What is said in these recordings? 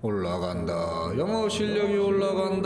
올라간다. 영어 실력이 올라간다.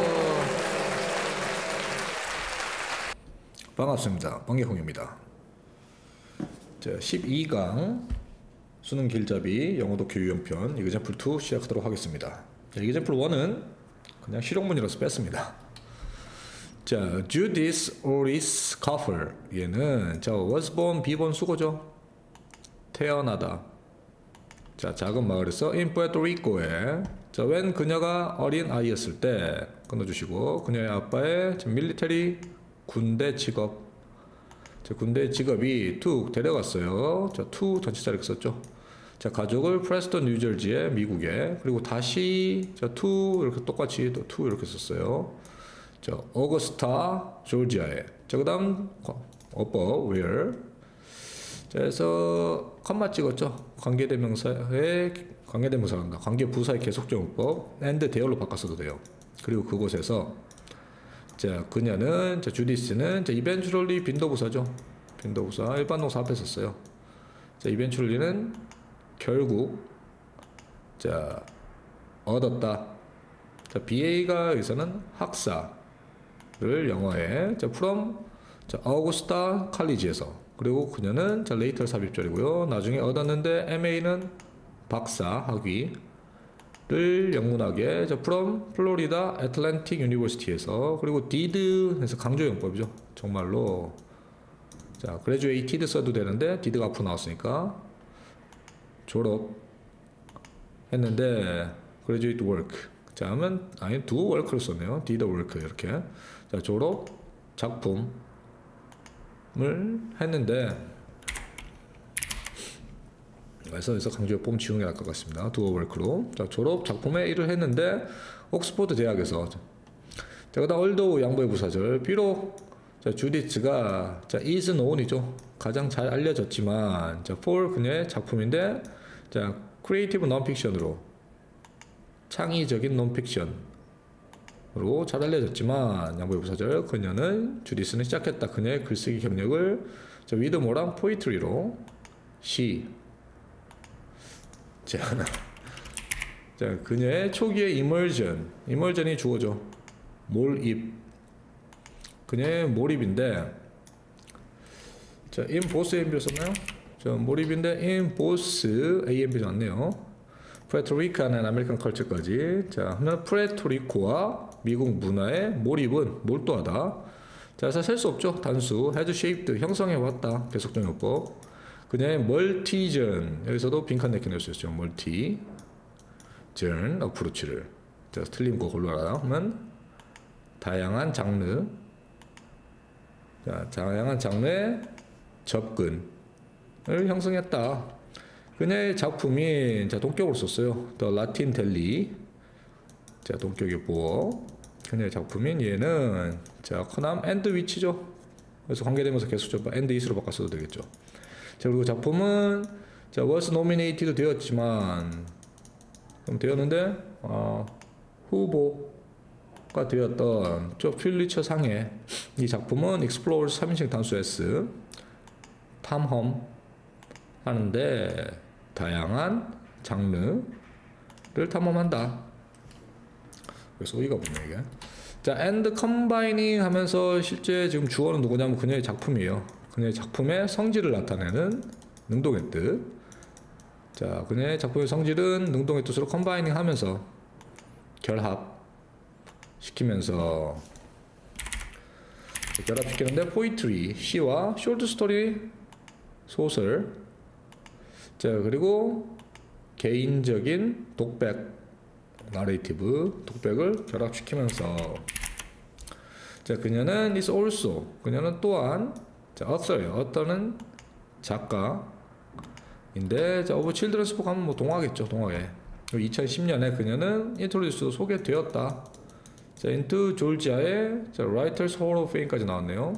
반갑습니다. 방개홍입니다. 자, 12강 수능 길잡이 영어 독해 유형편 이그젠플 2 시작하도록 하겠습니다. 자, 이그젠플 1은 그냥 실용문이라서 뺐습니다. 자, Judith Orris Coffer 얘는 자, was born 비본 수거죠. 태어나다. 자, 작은 마을에서 in Puerto Rico에 자, when 그녀가 어린 아이였을 때 끊어주시고 그녀의 아빠의 밀리터리 군대 직업. 자, 군대 직업이 to 데려갔어요. 자, to 전치사를 썼죠. 자, 가족을 프레스턴 뉴저지에 미국에 그리고 다시 자, to 이렇게 똑같이 또 to 이렇게 썼어요. 자, 오거스타 조지아에. 자, 그다음 어법 where. 자, 그래서 컴마 찍었죠. 관계대명사의 관계대명사란다. 관계부사의 계속적용법 and 대열로 바꿨어도 돼요. 그리고 그곳에서 자, 그녀는 자, 주디스는 자, eventually 빈도부사죠. 빈도부사 일반 동사 앞에 썼어요. 자, eventually는 결국 자, 얻었다. 자, BA가 여기서는 학사를 영어에 자, from 자, 아우구스타 칼리지에서 그리고 그녀는 자, later 삽입절이고요. 나중에 얻었는데 MA는 박사 학위를 영문학에 자, from 플로리다 애틀랜틱 유니버시티에서 그리고 did 해서 강조용법이죠. 정말로 자, graduated 써도 되는데 did가 앞으로 나왔으니까 졸업했는데 graduate work 자, 하면 아니 do work를 썼네요. did work 이렇게 자, 졸업 작품을 했는데 그래서 강조용법 지우는 게 나을 것 같습니다. do work로 자, 졸업 작품에 일을 했는데 옥스퍼드 대학에서 자, 그다음 얼더 양보의 부사절 비록 자, 주디츠가 자, is known이죠. 가장 잘 알려졌지만 자, for 그녀의 작품인데 자, 크리에이티브 논픽션으로 창의적인 논픽션으로 잘 알려졌지만 양보의 부사절 그녀는 주디스는 시작했다. 그녀의 글쓰기 경력을 자, with 뭐랑 포이트리로 시 자, 자, 그녀의 초기의 이멀전이 주어져 몰입 그녀의 몰입인데 자, in both AMB 썼나요? 자, 몰입인데 in both AMB 나왔네요. 프레토리카는 아메리칸 컬처까지 자, 하면 프레토리코와 미국 문화의 몰입은 몰두하다. 자, 그래서 셀 수 없죠. 단수 has shaped 형성해왔다. 계속적용법 그녀의 멀티전 여기서도 빈칸 내키 낼 수 있죠. 멀티전 어프로치를 자, 틀린 거 골라라 하면 다양한 장르 자, 다양한 장르의 접근을 형성했다. 그녀의 작품이 자, 동격으로 썼어요. The Latin Deli 자, 동격의 보어 그녀의 작품인 얘는 자, 커남 and which죠. 그래서 관계되면서 계속적으로 and is로 바꿨어도 되겠죠. 자, 그리고 작품은 자, was nominated 되었지만 그럼 되었는데 후보가 되었던 저 퓰리처 상에 이 작품은 explores 3인칭 단수 S 탐험 하는데 다양한 장르를 탐험한다. 그래서 어이가 없네 이게. 자, and combining 하면서 실제 지금 주어는 누구냐면 그녀의 작품이에요. 그녀의 작품의 성질을 나타내는 능동의 뜻. 자, 그녀의 작품의 성질은 능동의 뜻으로 combining 하면서 결합 시키면서 결합시키는데 포이트리 시와 쇼트 스토리 소설 자, 그리고 개인적인 독백 나레이티브 독백을 결합시키면서 자, 그녀는 is also 그녀는 또한 자, author예요. author는 작가인데 자, of children's book 하면 뭐 동화겠죠. 동화에 2010년에 그녀는 introduced 소개되었다. 자, into 조지아의 자, Writers Hall of Fame까지 나왔네요.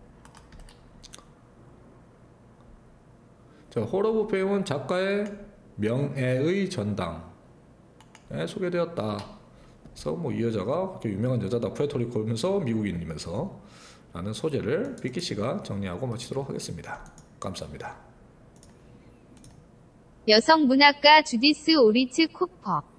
자, Hall of Fame은 작가의 명예의 전당에 소개되었다. 그래서 뭐 이 여자가 그렇게 유명한 여자다. 푸에르토리코면서 미국인이면서 라는 소재를 비키 씨가 정리하고 마치도록 하겠습니다. 감사합니다. 여성문학가 주디스 오리츠 코퍼